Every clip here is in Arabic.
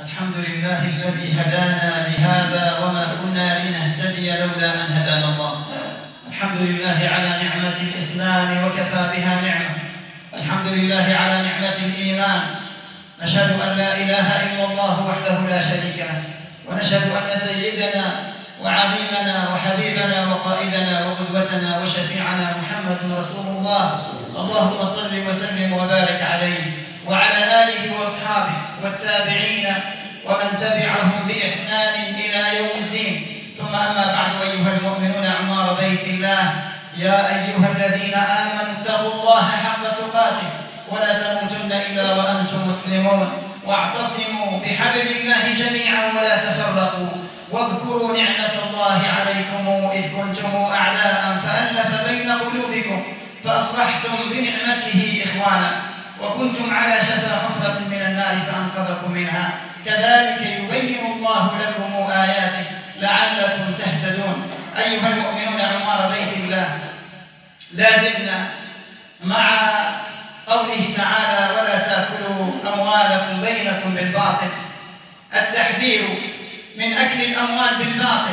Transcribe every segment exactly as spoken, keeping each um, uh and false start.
الحمد لله الذي هدانا لهذا وما كنا لنهتدي لولا أن هدانا الله. الحمد لله على نعمة الإسلام وكفى بها نعمة. الحمد لله على نعمة الإيمان. نشهد أن لا إله إلا الله وحده لا شريك له، ونشهد أن سيدنا وعظيمنا وحبيبنا وقائدنا وقدوتنا وشفيعنا محمد رسول الله. اللهم صل وسلم وبارك عليه وعلى آله وأصحابه والتابعين ومن تبعهم بإحسان إلى يوم الدين. ثم أما بعد، أيها المؤمنون عمار بيت الله، يا أيها الذين آمنوا اتقوا الله حق تقاته ولا تموتن إلا وأنتم مسلمون، واعتصموا بحبل الله جميعا ولا تفرقوا، واذكروا نعمة الله عليكم إذ كنتم أعداء فألف بين قلوبكم فأصبحتم بنعمته إخوانا، وكنتم على شفا حفرة من النار فأنقذكم منها. كذلك يبين الله لكم آياته لعلكم تهتدون. أيها المؤمنون عمار بيت الله، لا زلنا مع قوله تعالى: ولا تأكلوا أموالكم بينكم بالباطل. التحذير من أكل الأموال بالباطل،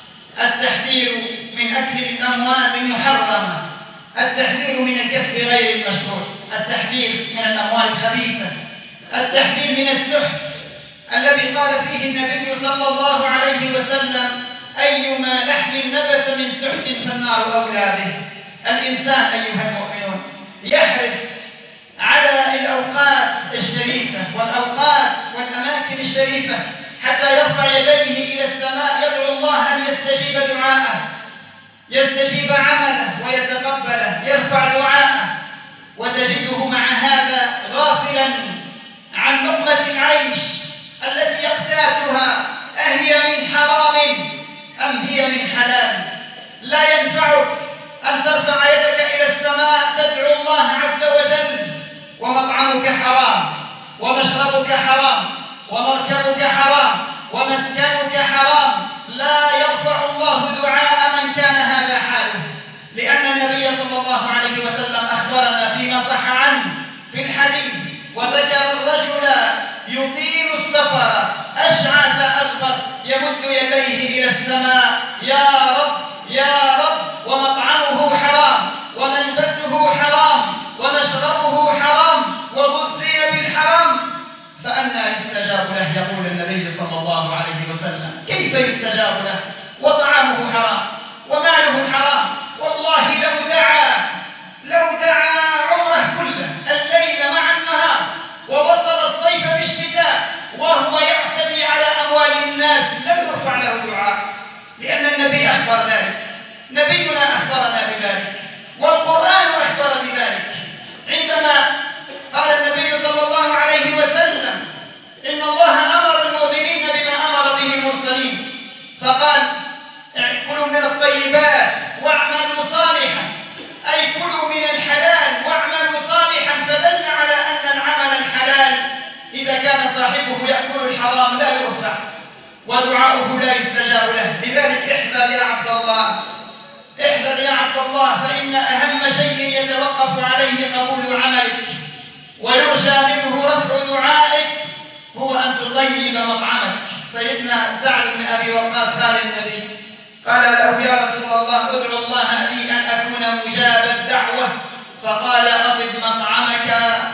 التحذير من أكل الأموال المحرمة، التحذير من الكسب غير المشروع، التحذير من الأموال الخبيثة، التحذير من السحت الذي قال فيه النبي صلى الله عليه وسلم: أيما لحم نبت من سحت فالنار أولى به. الإنسان أيها المؤمنون يحرص على الأوقات الشريفة والأوقات والأماكن الشريفة حتى يرفع يديه إلى السماء يدعو الله أن يستجيب دعاءه، يستجيب عمله ويتقبله، يرفع دعاءه، وتجده مع هذا غافلا عن لقمة العيش التي يقتاتها، أهي من حرام أم هي من حلال. لا ينفعك أن ترفع يدك إلى السماء تدعو الله عز وجل ومطعمك حرام ومشربك حرام ومركبك حرام ومسكنك حرام. لا يرفع الله دعاء من كان هذا حاله، لأن النبي صلى الله عليه وسلم أخبرنا فيما صح عنه في الحديث وذكر الرجل يطيل السفر أشعث أغبر يمد يديه إلى السماء: يا رب يا رب، ومطعمه حرام وملبسه حرام ومشربه حرام وغذي بالحرام، فأنى يستجاب له؟ يقول النبي صلى الله عليه وسلم: كيف يستجاب له وطعامه حرام وماله حرام؟ والله لو دعا لو دعا عمره كله الليل مع النهار ووصل الصيف بالشتاء وهو يعتدي على أموال الناس لم يرفع له دعاء، لأن النبي أخبر ذلك، نبينا أخبرنا بذلك، والقرآن أخبر بذلك عندما قال النبي صلى الله عليه وسلم: إن الله أمر المؤمنين بما أمر به المرسلين، فقال: كلوا من الطيبات واعملوا صالحا، أي كلوا من الحلال واعملوا صالحا، فدل على أن العمل الحلال إذا كان صاحبه يأكل الحرام لا يرفع ودعاؤه لا يستجاب له. لذلك احذر يا عبد الله، احذر يا عبد الله، فإن أهم شيء يتوقف عليه قبول عملك ويرجى منه رفع دعائك هو أن تطيب مطعمك. سيدنا سعد بن أبي وقاص خال النبي قال له: يا رسول الله ادعو الله لي أن أكون مجاب الدعوة، فقال: أطب مطعمك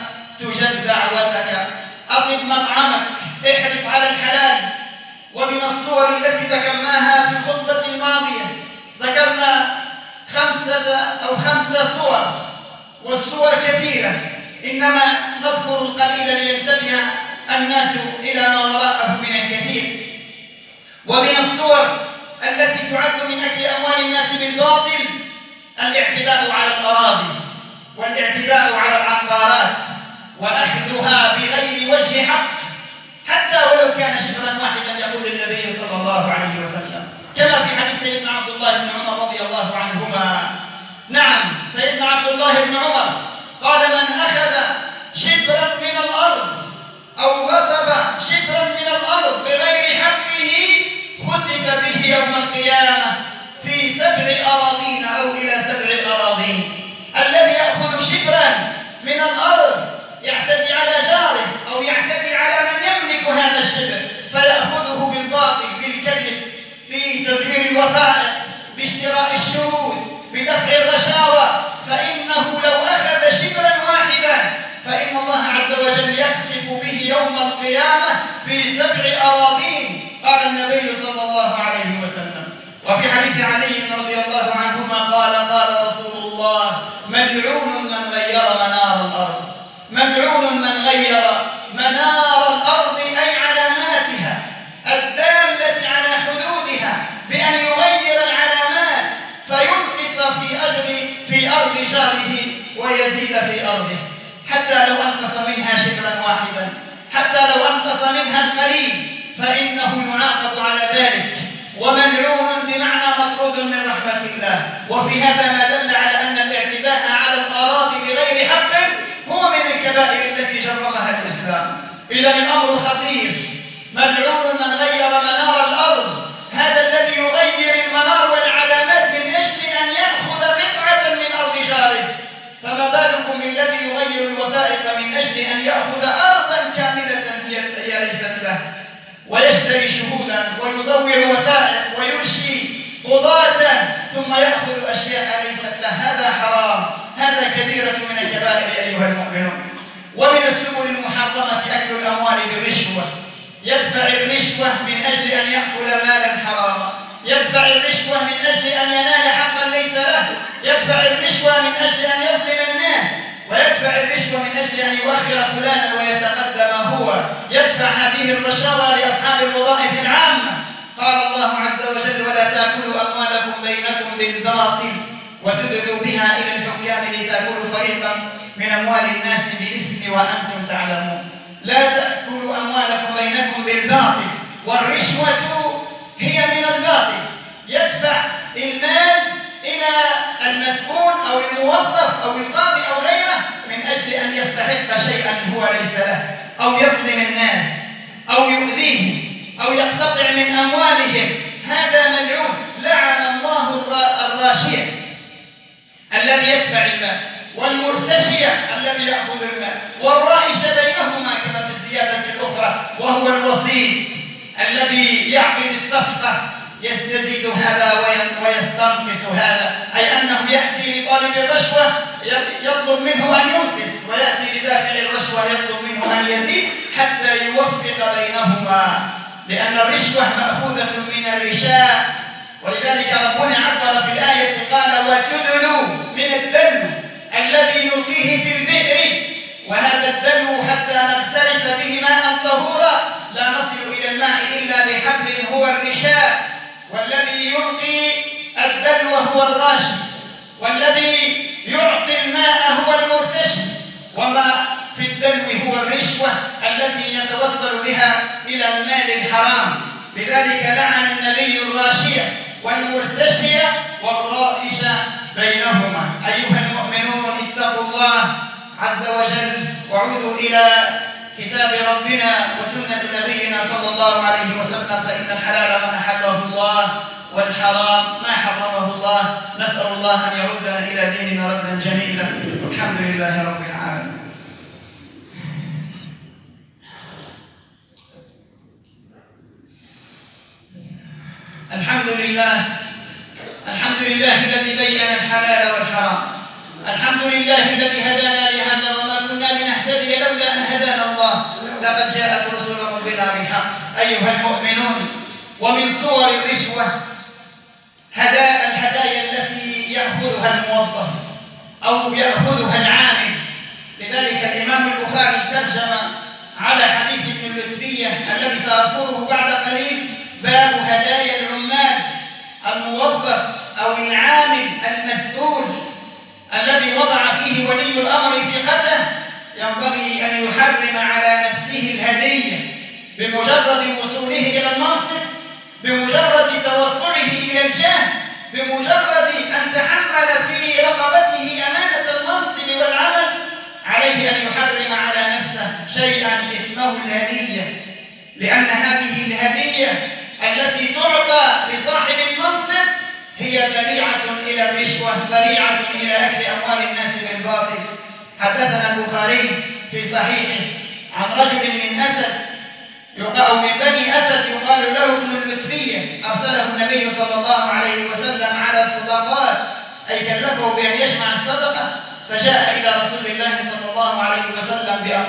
تجب دعوتك، أطب مطعمك، احرص على الحلال. ومن الصور التي ذكرناها في الخطبة الماضية ذكرنا خمسة أو خمسة صور، والصور كثيرة، إنما نذكر القليل لينتبه الناس إلى ما وراءه من الكثير. ومن الصور التي تعد من أكل أموال الناس بالباطل الاعتداء على الأراضي والاعتداء على العقارات وأخذها بغير وجه حق، حتى ولو كان شبرا واحدا، يقول النبي صلى الله عليه وسلم كما في حديث سيدنا عبد الله بن عمر رضي الله عنهما. نعم، سيدنا عبد الله بن عمر قال: من أخذ شبرا من الأرض أو غصب شبرا من الأرض بغير حقه خسف به يوم القيامة في سبع أراضين أو إلى سبع أراضين. الذي يأخذ شبرا من الأرض يعتدي على جاره أو يعتدي على من يملك هذا الشبر يخسف به يوم القيامة في سبع أراضين، قال النبي صلى الله عليه وسلم. وفي حديث علي رضي الله عنهما قال قال رسول الله: ملعون من غير منار الأرض، ملعون من غير منار الأرض أي علاماتها الدالة على حدودها، بأن يغير العلامات فينقص في أجر في أرض جاره ويزيد في أرضه، حتى لو أنقص منها شبرا واحدا، حتى لو أنقص منها القليل فإنه يعاقب على ذلك. وملعون بمعنى مطرود من رحمة الله. وفي هذا ما دل على أن الاعتداء على الأراضي بغير حق هو من الكبائر التي جرمها الإسلام. إذا الأمر خطير. ملعون من غير منار الأرض، هذا الذي يغير المنار والعلامات من أجل أن يأخذ قطعة من أرض جاره، فما بالكم بالذي يغير الوثائق من أجل أن يأخذ أرضا كاملة هي ليست له، ويشتري شهودا ويزور وثائق ويرشي قضاة ثم يأخذ أشياء ليست له. هذا حرام، هذا كبيرة من الكبائر أيها المؤمنون. ومن السبل المحرمة أكل الأموال بالرشوة، يدفع الرشوة من أجل أن يأكل مالا حراما، يدفع الرشوة من أجل أن ينال حقا ليس له، يدفع الرشوة من أجل أن يظلم الناس، ويدفع الرشوة من أجل أن يؤخر فلانا ويتقدم هو، يدفع هذه الرشاوى لأصحاب الوظائف العامة. قال الله عز وجل: ولا تأكلوا أموالكم بينكم بالباطل وتدلوا بها إلى الحكام لتأكلوا فريقا من أموال الناس بالإثم وأنتم تعلمون. لا تأكلوا أموالكم بينكم بالباطل، والرشوة هي من الباطل، يدفع المال إلى المسؤول أو الموظف أو القاضي أو غيره من أجل أن يستحق شيئا هو ليس له، أو يظلم الناس أو يؤذيهم أو يقتطع من أموالهم. هذا ملعون. لعن الله الراشية الذي يدفع المال، والمرتشية الذي يأخذ المال، والرائش بينهما كما في الزيادة الأخرى، وهو الوسيط الذي يعقد الصفقة، يستزيد هذا ويستنقص هذا، أي أنه يأتي لطالب الرشوة يطلب منه أن ينقص، ويأتي لدافع الرشوة يطلب منه أن يزيد حتى يوفق بينهما، لأن الرشوة مأخوذة من الرشاء. ولذلك ربنا عبر في الآية قال: وتدلوا من الدلو الذي نلقيه في البئر، وهذا الدلو حتى نغترف به ماء طهورا لا نصل إلى الماء إلا بحبل هو الرشاء، والذي يلقي الدلو هو الراشي، والذي يعطي الماء هو المرتشي، وما في الدلو هو الرشوة التي يتوصل بها إلى المال الحرام. لذلك لعن النبي الراشية والمرتشية والرائش بينهما. أيها المؤمنون، اتقوا الله عز وجل وعودوا إلى كتاب ربنا وسنة نبينا صلى الله عليه وسلم، فإن الحلال ما أحله الله والحرام ما حرمه الله. نسأل الله أن يردنا إلى ديننا ردا جميلا، والحمد لله رب العالمين. الحمد لله الحمد لله الذي بين الحلال والحرام، الحمد لله الذي هدانا لهذا وما كنا لنهتدي لولا أن هدانا الله، لقد جاءت رسل ربنا بالحق. أيها المؤمنون، ومن صور الرشوة هدايا الهدايا التي يأخذها الموظف أو يأخذها العامل. لذلك الإمام البخاري ترجم على حديث ابن اللتبية الذي سأذكره بعد قليل: باب هدايا العمال. الموظف أو العامل المسؤول الذي وضع فيه ولي الأمر ثقته ينبغي أن يحرم على نفسه الهدية بمجرد وصوله إلى المنصب، بمجرد توصله إلى الجاه، بمجرد أن تحمل في رقبته أمانة المنصب والعمل، عليه أن يحرم على نفسه شيئا اسمه الهدية، لأن هذه الهدية التي تعطى لصاحب المنصب هي ذريعة إلى الرشوة، ذريعة إلى أكل أموال الناس بالباطل. حدثنا البخاري في صحيحه عن رجل من أسد يقال من بني أسد يقال له ابن اللتبية، أرسله النبي صلى الله عليه وسلم على الصدقات، أي كلفه بأن يجمع الصدقة، فجاء إلى رسول الله صلى الله عليه وسلم بأموال الصدقة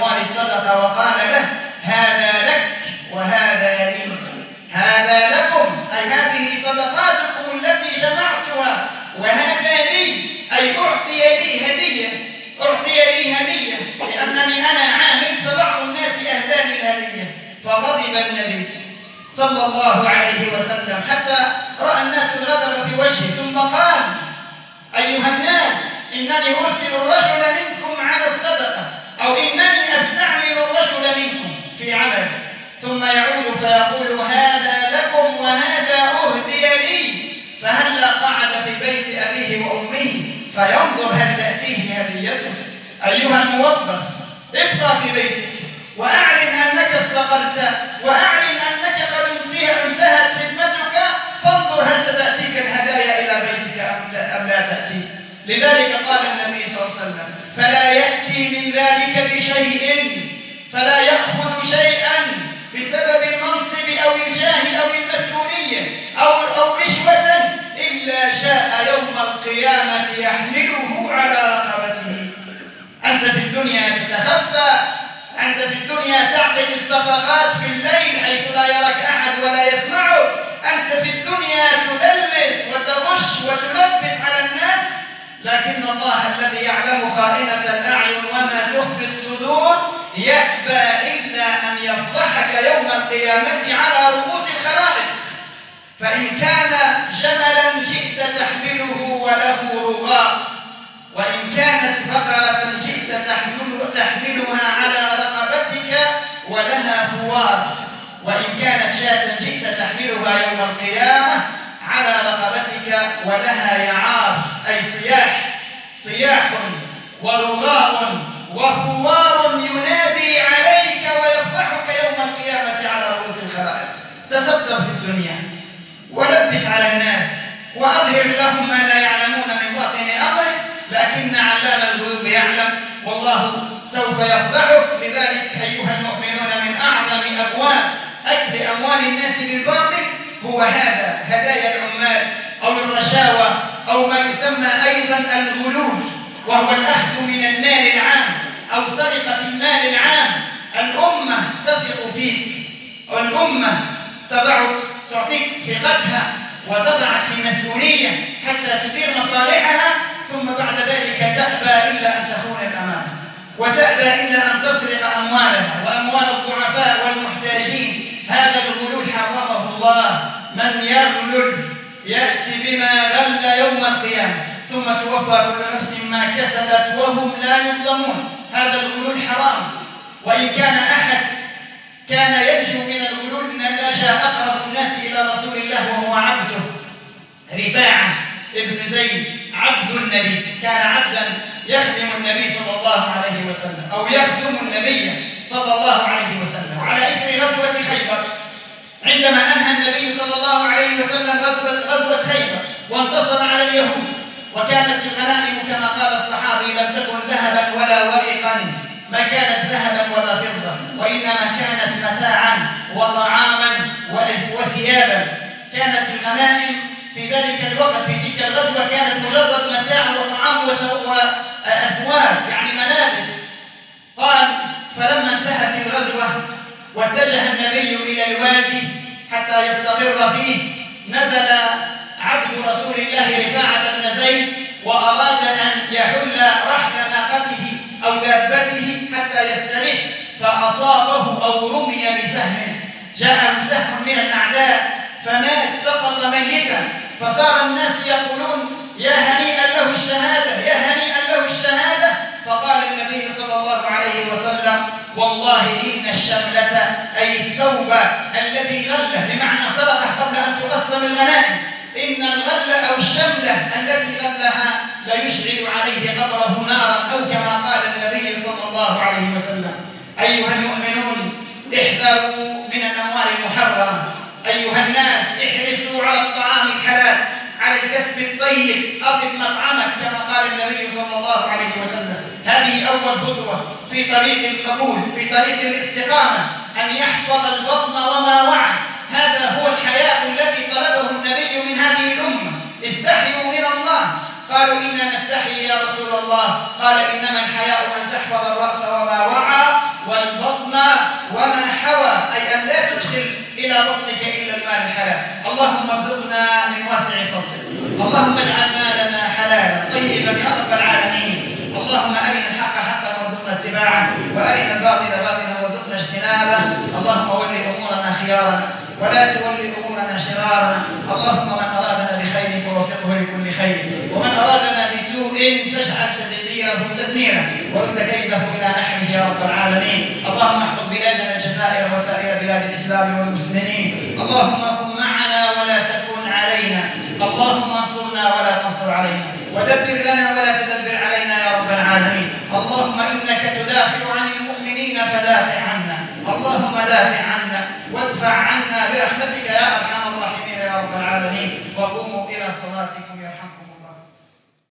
الصدقة وقال له: هذا لك وهذا لي، هذا لكم أي هذه صدقاتكم التي جمعتها، وهذا لي أي أعطي لي هدية، أعطي لي هدية لأنني أنا عامل فبعض الناس أهداني الهدية. فغضب النبي صلى الله عليه وسلم حتى رأى الناس الغضب في وجهه، ثم قال: أيها الناس، إنني أرسل الرجل منكم على الصدقة، أو إنني أستعمل الرجل منكم في عمل، ثم يعود فيقول: هذا لكم وهذا أهدي لي، فهلا قعد في بيت أبيه وأمه فينظر هل تأتيه هديته. أيها الموظف، ابقى في بيتك وأعلن أنك استقلت، وأعلن أنك قد انتهت خدمتك، فانظر هل ستأتيك الهدايا إلى بيتك أم لا تأتي. لذلك قال النبي صلى الله عليه وسلم: فلا يأتي من ذلك بشيء، فلا يأخذ شيئا بسبب المنصب أو الجاه أو المسؤولية أو أو رشوة إلا جاء يوم القيامة يحمله على رقبته. أنت في الدنيا تتخفى، أنت في الدنيا تعقد الصفقات في الليل حيث لا يراك أحد ولا يسمعك، أنت في الدنيا تدلس وتغش وتلبس على الناس، لكن الله الذي يعلم خائنة الأعين وما تخفي الصدور يأبى إلا أن يفضحك يوم القيامة على رؤوس الخلائق. فإن كان جملا جئت تحمله وله رغاء، وإن كانت بقرة جئت تحمل تحملها على رقبتك ولها خوار، وإن كانت شاة جئت تحملها يوم القيامة على رقبتك ولها يعار، أي صياح، صياح ورغاء وخوار ينادي عليك ويفضحك يوم القيامة على رؤوس الخلائق. تستر في الدنيا ولبس على الناس وأظهر لهم ما لا يعلمون من باطن أمرك، لكن علام الغيوب يعلم، والله سوف يفضحك. لذلك أيها المؤمنون، من أعظم أبواب أكل أموال الناس بالباطل هو هذا، هدايا العمال أو الرشاوى أو ما يسمى أيضا الغلول، وهو الأخذ من المال العام أو سرقة المال العام. الأمة تثق فيك، والأمة تضعك، تعطيك ثقتها وتضعك في مسؤولية حتى تدير مصالحها، ثم بعد ذلك تأبى إلا أن تخون الأمانة، وتأبى إلا أن تسرق أموالها وأموال الضعفاء والمحتاجين. هذا الغلول حرمه الله. من يغلل يأتي بما غل يوم القيامة ثم توفى كل نفس ما كسبت وهم لا يظلمون. هذا الغلول حرام. وإن كان أحد كان ينجو من الغلول نجا أقرب الناس إلى رسول الله وهو عبده رفاعة ابن زيد، عبد النبي، كان عبدا يخدم النبي صلى الله عليه وسلم أو يخدم النبي صلى الله عليه وسلم. على إثر غزوة خيبر، عندما أنهى النبي صلى الله عليه وسلم غزوة غزوة خيبر وانتصر على اليهود، وكانت الغنائم كما قال الصحابي لم تكن ذهبا ولا ورقا، ما كانت ذهبا ولا فضة، وإنما كانت متاعا وطعاما وثيابا. كانت الغنائم في ذلك الوقت في تلك الغزوة كانت مجرد متاع وطعام وأثواب، يعني ملابس. قال: فلما انتهت الغزوة واتجه النبي إلى الوادي حتى يستقر فيه، نزل عبد رسول الله رفاعة بن زيد وأراد أن يحل رحل ناقته أو دابته حتى يستريح، فأصابه أو رمي بسهم، جاءه سهم من الأعداء فمات، سقط ميتا. فصار الناس يقولون: يا هنيئا له الشهادة، يا هنيئا له الشهادة. فقال النبي صلى الله عليه وسلم: والله إن الشملة أي الثوب الذي غله، بمعنى سرقه قبل أن تقسم الغنائم، إن الغل أو الشملة التي غلها ليشعل عليه قبره نارا، أو كما قال النبي صلى الله عليه وسلم. أيها المؤمنون، احذروا من الأموال المحرمة. أيها الناس، احرصوا على الطعام الحلال، على الكسب الطيب، أطب مطعمك كما قال النبي صلى الله عليه وسلم. هذه أول خطوة في طريق القبول، في طريق الاستقامة، أن يحفظ البطن وما وعى. هذا هو الحياء الذي طلبه النبي من هذه الأمة. استحيوا من الله. قالوا: إنا نستحي يا رسول الله. قال: إنما الحياء أن تحفظ الرأس وما وعى والبطن اللهم ارزقنا من واسع فضلك. اللهم اجعل مالنا حلالا طيبا يا رب العالمين. اللهم أرنا الحق حقا وارزقنا اتباعه، وأرنا الباطل باطلا وارزقنا اجتنابه. اللهم ول أمورنا خيارنا ولا تول أمورنا شرارنا. اللهم من أرادنا بخير فوفقه لكل خير، ومن أرادنا بسوء فاجعل تدبيره تدميرا، ورد كيده إلى نحره يا رب العالمين. اللهم احفظ بلادنا الجزائر وسائر بلاد الإسلام والمسلمين. اللهم كن معنا ولا تكن علينا. اللهم انصرنا ولا تنصر علينا، ودبر لنا ولا تدبر علينا يا رب العالمين. اللهم إنك تدافع عن المؤمنين فدافع عنا. اللهم دافع عنا وادفع عنا برحمتك يا أرحم الراحمين يا رب العالمين. وقوموا إلى صلاتكم يرحمكم الله.